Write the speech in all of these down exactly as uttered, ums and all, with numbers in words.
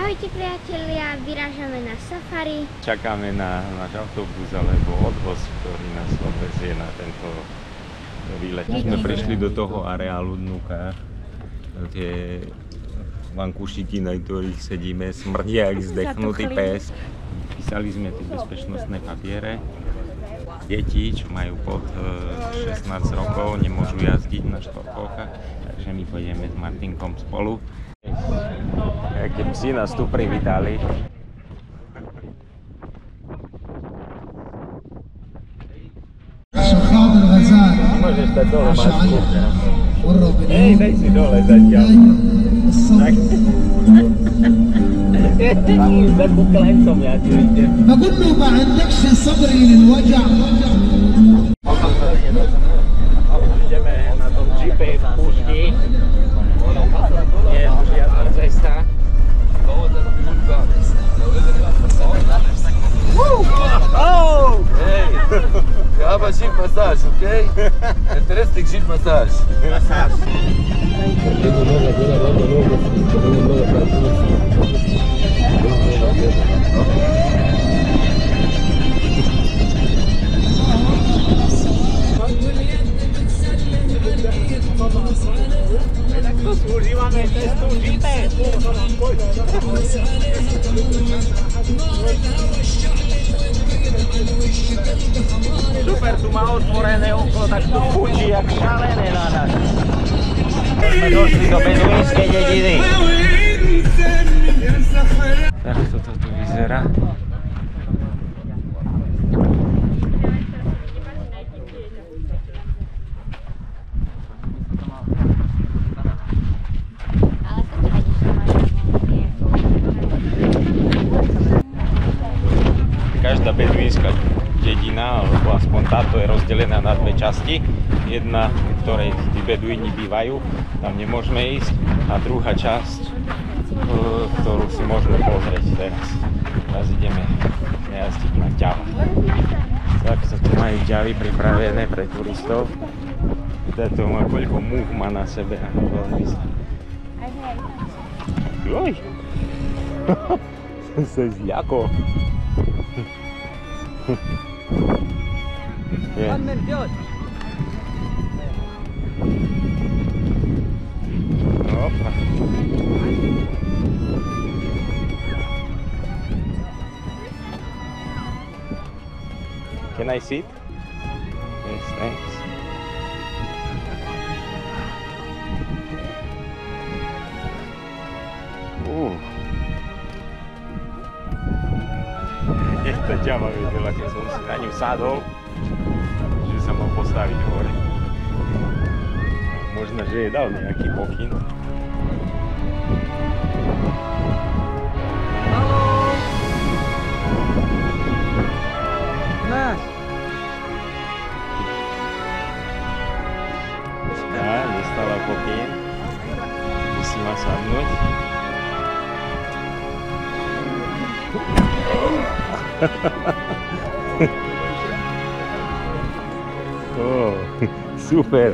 Ahojte priatelia, vyrážame na safari. Čakáme na náš autobus alebo odvoz, ktorý nás odvezie na tento výlet. Sme prišli do toho areálu Dnuka. Tie vankúšiky, na ktorých sedíme, smrdia jak zdechnutý pes. Písali sme tu bezpečnostné papiere. Deti, čo majú pod šestnásť rokov, nemôžu jazdiť na štvorkolkách, takže my pôjdeme s Martinkom spolu. Aké psi nás tu privítali. Môžeš dať dole masku. Hej, daj si dole zatiaľ. Tak. Zakúkal som ja, čo ide. Ideme na tom džipe v púšti. Nie je tu žiadna cesta. Oh! Hey, aber Jeep Massage, okay? Interesting Jeep Massage. Massage. Užívame cestu v Jeepe. Super, tu má otvorené okno, tak tu fúči jak šalené na nás. Sme došli do beduínskej dediny. Tak toto tu vyzerá. Každá beduínska dedina, alebo aspoň táto, je rozdelená na dve časti. Jedna, v ktorej tí beduíni bývajú, tam nemôžeme ísť. A druhá časť, ktorú si môžeme pozrieť teraz. Teraz ideme jazdiť na ďavy. Tak sa tu majú ďavy pripravené pre turistov. Táto má koľko múch má na sebe. Veľmi sa. Joj! Som sa zľakol. Yeah. Opa. Can I sit? Yes, thanks. Uh. Tá ďava vedela, keď som si na ňu sadol, že sa mal postaviť hore. Možno, že je dal nejaký pokyn. Náš! Á, dostala pokyn. Že si má sadnúť. Oh, super.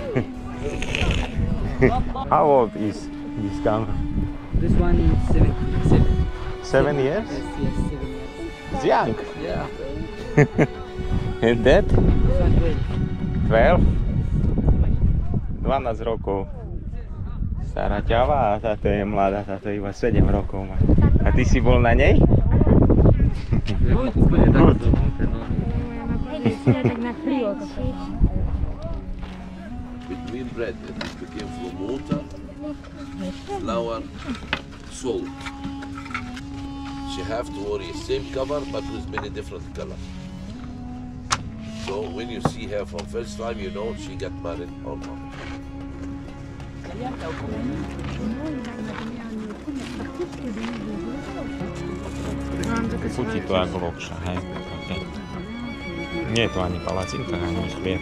How old is this camera? This one is seven. Seven, seven years? Yes, yes, seven years. It's young. Yeah. And that? This one twelve. twelve? dvanásť rokov. Stará ťava a táto je mladá, táto iba sedem rokov má. A ty si bol na nej? Between bread, it became from water, flour, salt. She have to worry same cover but with many different colors. So when you see her for first time, you know she got married or not. Chutí to ako lokša, hej? Okay. Nie je to ani palacinka, ani chlieb.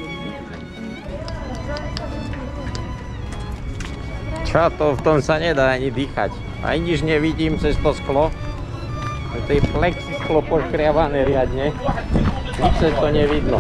Čo to, v tom sa nedá ani dýchať. Aj nič nevidím cez to sklo. To je plexisklo poškriavané riadne. Nič sa to nevidno.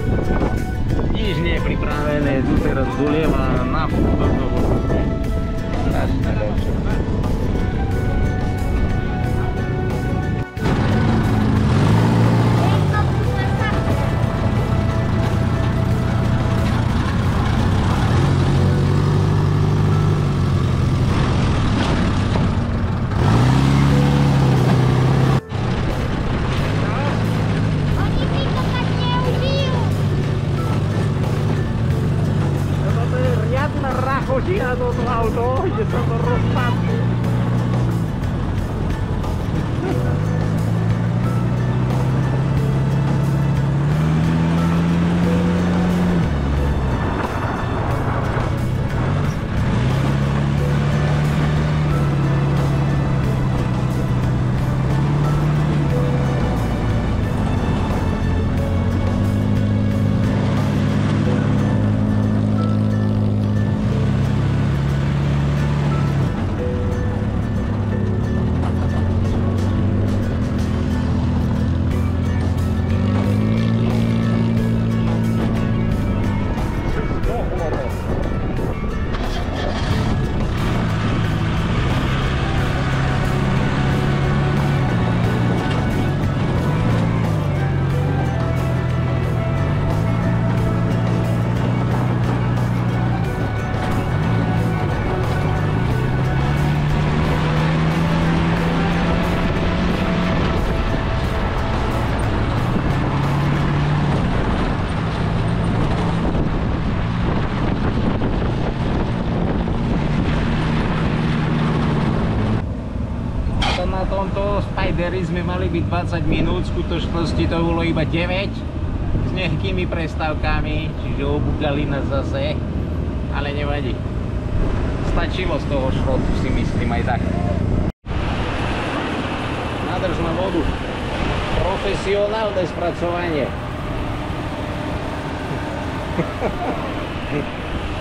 Nič nie je pripravené, tu teraz dolieva naftu do toho. Strašné ročo. Chodila do toho auto, ide sa to rozpadne. Na tomto Spideri sme mali byť dvadsať minút, v skutočnosti to bolo iba deväť s nejakými prestávkami, čiže obúkali nás zase, ale nevadí. Stačilo z toho šrotu, si myslím aj tak. Nádrž na vodu. Profesionálne spracovanie.